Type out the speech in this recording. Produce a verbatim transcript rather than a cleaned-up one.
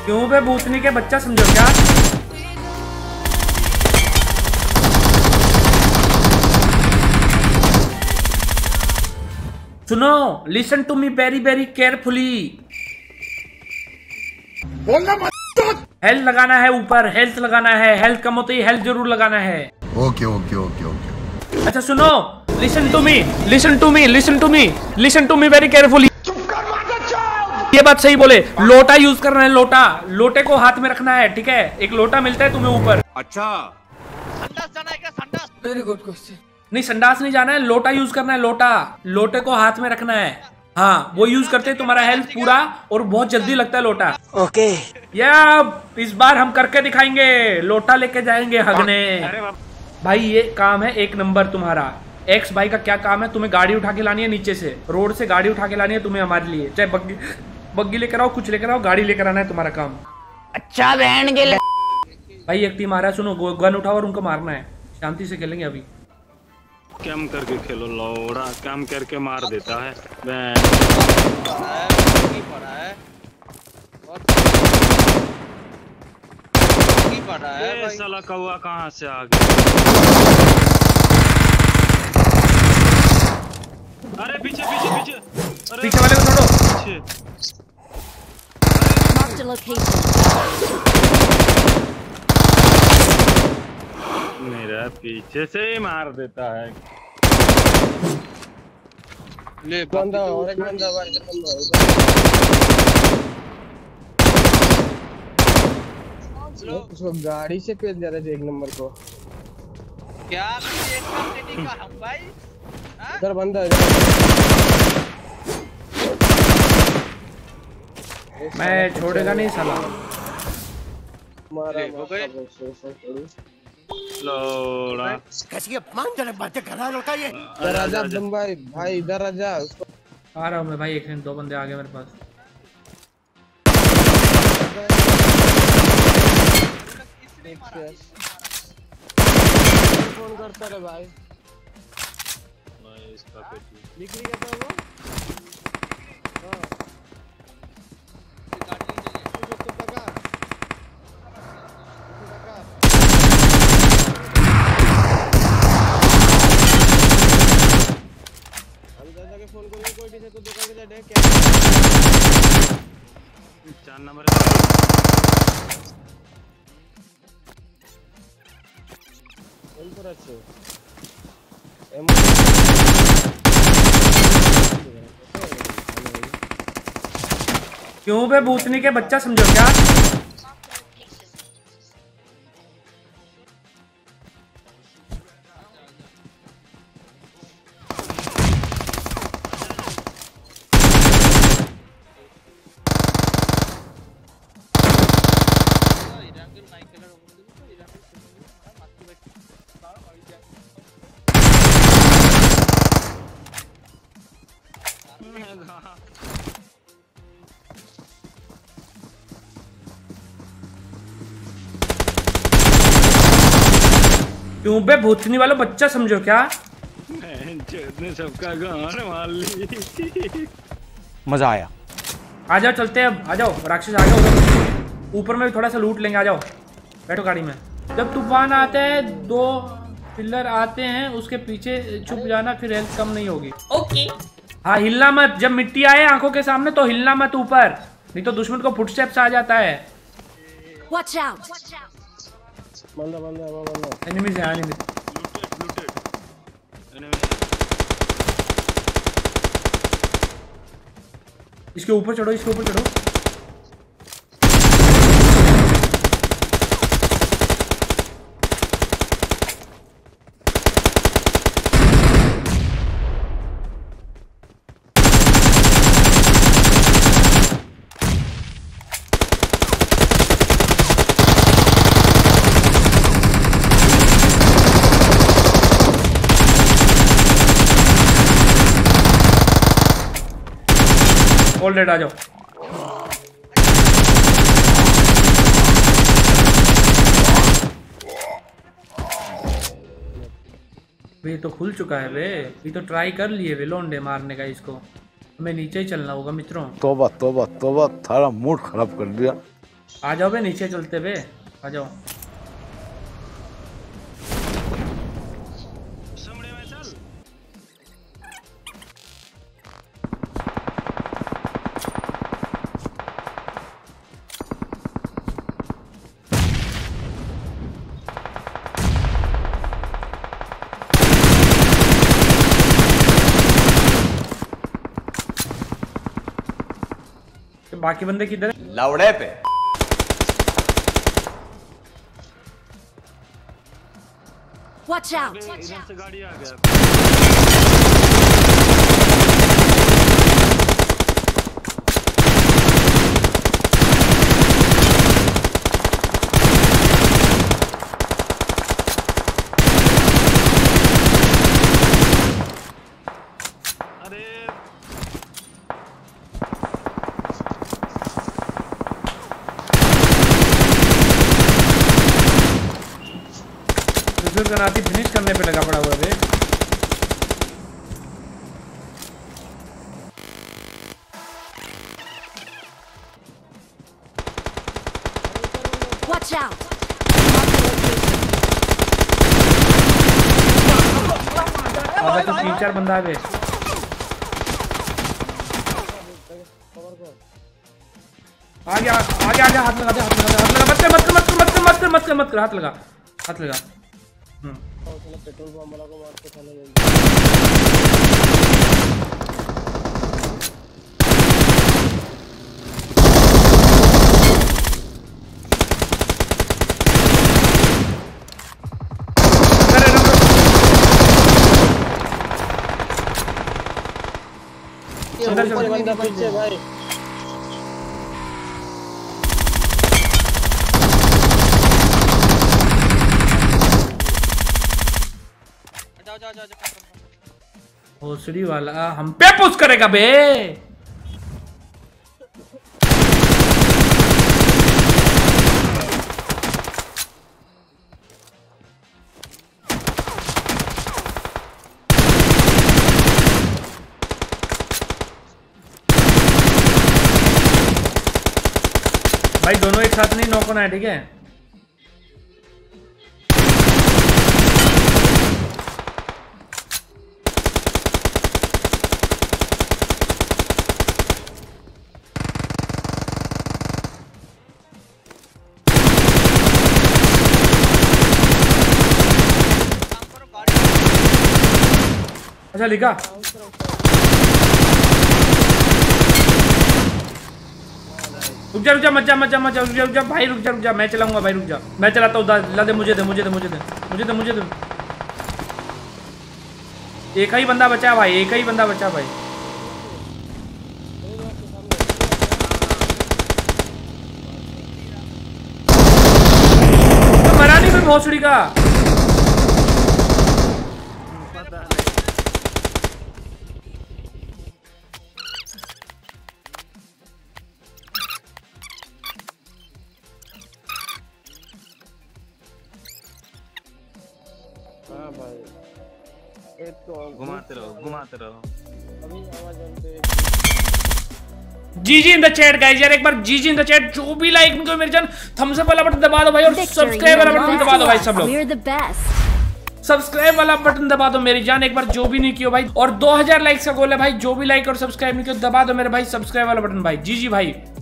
क्यों बे भूतनी के बच्चा, समझो क्या? सुनो, listen to me very very carefully. बोलना मत। हेल्थ लगाना है ऊपर, हेल्थ लगाना है। हेल्थ कम होती है, हेल्थ जरूर लगाना है। Okay okay okay okay. अच्छा सुनो, listen to me, listen to me, listen to me, listen to me very carefully. ये बात सही बोले। लोटा यूज करना है, लोटा। लोटे को हाथ में रखना है, ठीक है? एक लोटा मिलता है तुम्हें ऊपर। अच्छा, संडास जाना है क्या? संडास? Very good question. नहीं, संडास नहीं जाना है, लोटा यूज करना है। लोटा, लोटे को हाथ में रखना है। हाँ, वो यूज करते हैं, तुम्हारा हेल्थ पूरा और बहुत जल्दी लगता है लोटा। ओके। या इस बार हम करके दिखाएंगे, लोटा लेके जाएंगे हगने। भाई ये काम है एक नंबर तुम्हारा। एक्स भाई का क्या काम है? तुम्हें गाड़ी उठा के लानी है नीचे से, रोड से गाड़ी उठा के लानी है तुम्हें हमारे लिए। चाहे बग्गी बग्गी लेकर आओ, कुछ लेकर आओ, गाड़ी लेकर आना है तुम्हारा काम। अच्छा बहन के भाई एक टीम आ रहा है, सुनो, गन उठाओ और उनको मारना है। शांति से खेलेंगे अभी। कैम करके खेलो, लौड़ा कैम करके मार देता है। ये साला कौवा कहाँ से आ गया? अरे पीछे पीछे पीछे, अरे पीछे वाले को छोड़ो। पीछे। मेरा पीछे से ही मार देता है। ले बंदा और एक बंदा भाई उसको गाड़ी से पेल जा रहे थे एक नंबर को। क्या एक नंबर का हम भाई? इधर बंदा है। मैं छोड़ेगा नहीं साला। मारा लौड़ा कैसी अपमानजनक बातें कर रहा है लड़का ये। इधर आजा तुम भाई, भाई इधर आजा। उसको आ रहा हूँ मैं भाई, एक सेकंड, दो बंदे आ गए मेरे पास। फोन करता है भाई। इसका पेटी बिक्री का था वो। हां फोन को कोई से तो दुकान के जा क्या चार नंबर कौन पर আছে क्यों बे भूतनी के बच्चा, समझो क्या? क्यों बे भूतनी वाला बच्चा, समझो क्या? ने सबका गान मार ली। मजा आया। आ जाओ, चलते हैं अब। आ जाओ राक्षस, आ जाओ। ऊपर में भी थोड़ा सा लूट लेंगे। आ जाओ, बैठो गाड़ी में। जब तूफान आता है, दो पिलर आते हैं, उसके पीछे छुप जाना, फिर हेल्थ कम नहीं होगी। ओके। हाँ, हिलना मत। जब मिट्टी आए आंखों के सामने तो हिलना मत ऊपर, नहीं तो दुश्मन को फुटस्टेप्स आ जाता है। Watch out! बंदा बंदा बंदा एनिमीज है, एनिमीज। लूटेड लूटेड इसके ऊपर चढ़ो, इसके ऊपर चढ़ो। ऑल डेड, आ जाओ। ये तो खुल चुका है बे। ये तो ट्राई कर लिए वे लोंडे मारने का। इसको हमें नीचे ही चलना होगा मित्रों। तोबा तोबा तोबा, थारा मूड खराब कर दिया। आ जाओ बे, नीचे चलते बे, आ जाओ। समड़े में चल। तो बाकी बंदे किधर है? लौड़े पे Watch out! इधर से गाड़ी आ गया। अरे गनाती फिनिश करने पे लगा पड़ा हुआ है। Watch out! अबे तो तीन चार बंदा है। आगे आगे आगे हाथ लगा दे, हाथ लगा दे, हाथ लगा, मत कर मत कर मत कर मत कर मत कर मत कर मत कर हाथ लगा, हाथ लगा। पेट्रोल पंप वाला को मार के चले गए। अंदर चल, बंदा पीछे भाई। जाओ जाओ जाओ जाओ। भोसड़ी वाला हम पे पुश करेगा बे। भाई दोनों एक साथ नहीं नॉक होना है, ठीक है? अच्छा लिखा। रुक जा रुक जा, मत जा मत जा मत जा, रुक जा रुक जा भाई, रुक जा रुक जा, मैं चलाऊंगा भाई, रुक जा, मैं चलाता हूँ। ला दे, मुझे दे मुझे दे मुझे दे मुझे दे मुझे दे। एक ही बंदा बचा भाई, एक ही बंदा बचा भाई। तो मरा नहीं कोई भोसड़ी का। हाँ भाई, एक तो घुमाते रहो घुमाते रहो। अभी आवाज आते G G in the chat guys, यार एक बार जी जी इन द चैट, जो भी लाइक नहीं करो मेरे चैनल, थम्स अप वाला बटन दबा दो भाई, और सब्सक्राइब वाला बटन दबा दो भाई सब लोग। We're the best. सब्सक्राइब वाला बटन दबा दो मेरी जान, एक बार जो भी नहीं किया भाई। और दो हज़ार लाइक्स का गोल है भाई, जो भी लाइक और सब्सक्राइब नहीं किया दबा दो मेरे भाई सब्सक्राइब वाला बटन भाई। जी जी भाई।